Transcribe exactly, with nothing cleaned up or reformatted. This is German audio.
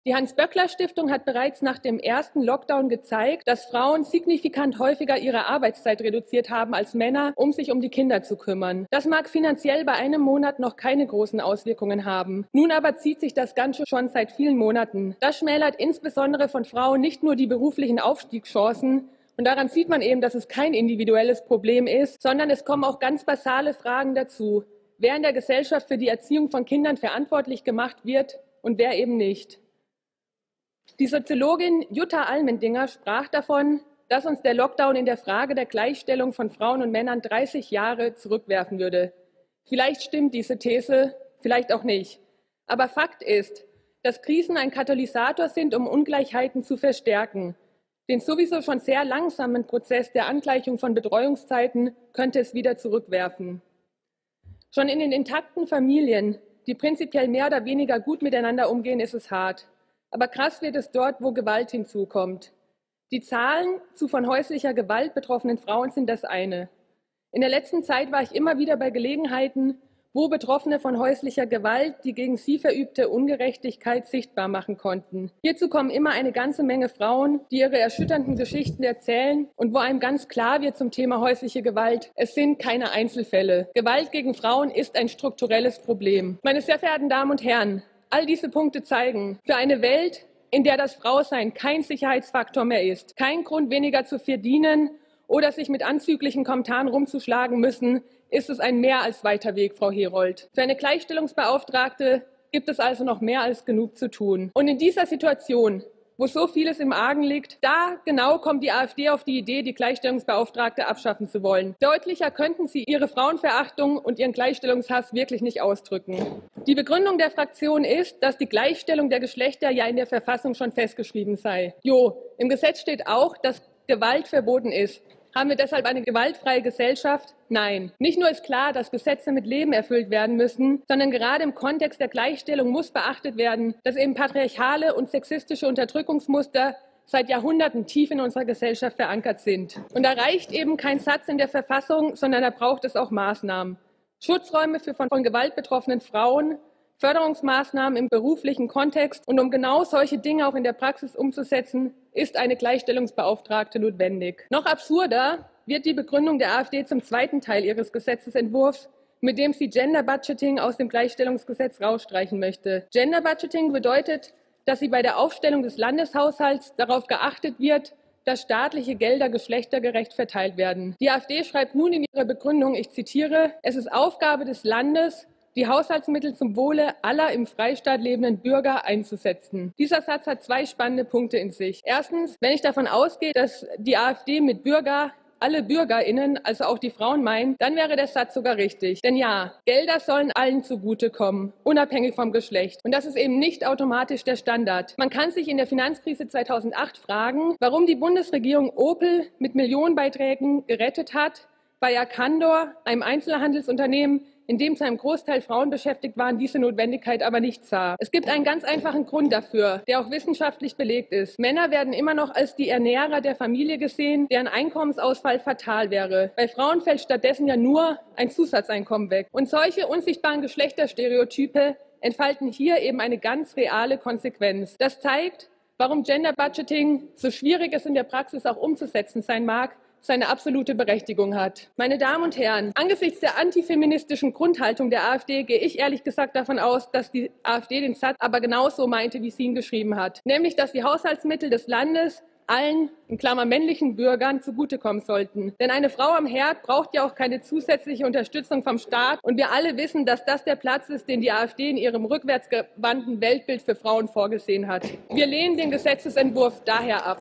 Die Hans-Böckler-Stiftung hat bereits nach dem ersten Lockdown gezeigt, dass Frauen signifikant häufiger ihre Arbeitszeit reduziert haben als Männer, um sich um die Kinder zu kümmern. Das mag finanziell bei einem Monat noch keine großen Auswirkungen haben. Nun aber zieht sich das Ganze schon seit vielen Monaten. Das schmälert insbesondere von Frauen nicht nur die beruflichen Aufstiegschancen, und daran sieht man eben, dass es kein individuelles Problem ist, sondern es kommen auch ganz basale Fragen dazu. Wer in der Gesellschaft für die Erziehung von Kindern verantwortlich gemacht wird und wer eben nicht. Die Soziologin Jutta Allmendinger sprach davon, dass uns der Lockdown in der Frage der Gleichstellung von Frauen und Männern dreißig Jahre zurückwerfen würde. Vielleicht stimmt diese These, vielleicht auch nicht. Aber Fakt ist, dass Krisen ein Katalysator sind, um Ungleichheiten zu verstärken. Den sowieso schon sehr langsamen Prozess der Angleichung von Betreuungszeiten könnte es wieder zurückwerfen. Schon in den intakten Familien, die prinzipiell mehr oder weniger gut miteinander umgehen, ist es hart. Aber krass wird es dort, wo Gewalt hinzukommt. Die Zahlen zu von häuslicher Gewalt betroffenen Frauen sind das eine. In der letzten Zeit war ich immer wieder bei Gelegenheiten, wo Betroffene von häuslicher Gewalt die gegen sie verübte Ungerechtigkeit sichtbar machen konnten. Hierzu kommen immer eine ganze Menge Frauen, die ihre erschütternden Geschichten erzählen und wo einem ganz klar wird zum Thema häusliche Gewalt, es sind keine Einzelfälle. Gewalt gegen Frauen ist ein strukturelles Problem. Meine sehr verehrten Damen und Herren, all diese Punkte zeigen, für eine Welt, in der das Frausein kein Sicherheitsfaktor mehr ist, kein Grund weniger zu verdienen oder sich mit anzüglichen Kommentaren rumzuschlagen müssen, ist es ein mehr als weiter Weg, Frau Herold. Für eine Gleichstellungsbeauftragte gibt es also noch mehr als genug zu tun. Und in dieser Situation, wo so vieles im Argen liegt, da genau kommt die AfD auf die Idee, die Gleichstellungsbeauftragte abschaffen zu wollen. Deutlicher könnten sie ihre Frauenverachtung und ihren Gleichstellungshass wirklich nicht ausdrücken. Die Begründung der Fraktion ist, dass die Gleichstellung der Geschlechter ja in der Verfassung schon festgeschrieben sei. Jo, im Gesetz steht auch, dass Gewalt verboten ist. Haben wir deshalb eine gewaltfreie Gesellschaft? Nein. Nicht nur ist klar, dass Gesetze mit Leben erfüllt werden müssen, sondern gerade im Kontext der Gleichstellung muss beachtet werden, dass eben patriarchale und sexistische Unterdrückungsmuster seit Jahrhunderten tief in unserer Gesellschaft verankert sind. Und da reicht eben kein Satz in der Verfassung, sondern da braucht es auch Maßnahmen. Schutzräume für von, von Gewalt betroffenen Frauen, Förderungsmaßnahmen im beruflichen Kontext. Und um genau solche Dinge auch in der Praxis umzusetzen, ist eine Gleichstellungsbeauftragte notwendig. Noch absurder wird die Begründung der AfD zum zweiten Teil ihres Gesetzesentwurfs, mit dem sie Gender Budgeting aus dem Gleichstellungsgesetz rausstreichen möchte. Gender Budgeting bedeutet, dass sie bei der Aufstellung des Landeshaushalts darauf geachtet wird, dass staatliche Gelder geschlechtergerecht verteilt werden. Die AfD schreibt nun in ihrer Begründung, ich zitiere, es ist Aufgabe des Landes, die Haushaltsmittel zum Wohle aller im Freistaat lebenden Bürger einzusetzen. Dieser Satz hat zwei spannende Punkte in sich. Erstens, wenn ich davon ausgehe, dass die AfD mit Bürger alle BürgerInnen, also auch die Frauen meint, dann wäre der Satz sogar richtig. Denn ja, Gelder sollen allen zugutekommen, unabhängig vom Geschlecht. Und das ist eben nicht automatisch der Standard. Man kann sich in der Finanzkrise zweitausendacht fragen, warum die Bundesregierung Opel mit Millionenbeiträgen gerettet hat, bei Arcandor, einem Einzelhandelsunternehmen, in dem zu einem Großteil Frauen beschäftigt waren, diese Notwendigkeit aber nicht sah. Es gibt einen ganz einfachen Grund dafür, der auch wissenschaftlich belegt ist. Männer werden immer noch als die Ernährer der Familie gesehen, deren Einkommensausfall fatal wäre. Bei Frauen fällt stattdessen ja nur ein Zusatzeinkommen weg. Und solche unsichtbaren Geschlechterstereotype entfalten hier eben eine ganz reale Konsequenz. Das zeigt, warum Gender Budgeting, so schwierig es in der Praxis auch umzusetzen sein mag, seine absolute Berechtigung hat. Meine Damen und Herren, angesichts der antifeministischen Grundhaltung der AfD gehe ich ehrlich gesagt davon aus, dass die AfD den Satz aber genauso meinte, wie sie ihn geschrieben hat. Nämlich, dass die Haushaltsmittel des Landes allen, in Klammer männlichen Bürgern, zugutekommen sollten. Denn eine Frau am Herd braucht ja auch keine zusätzliche Unterstützung vom Staat. Und wir alle wissen, dass das der Platz ist, den die AfD in ihrem rückwärtsgewandten Weltbild für Frauen vorgesehen hat. Wir lehnen den Gesetzesentwurf daher ab.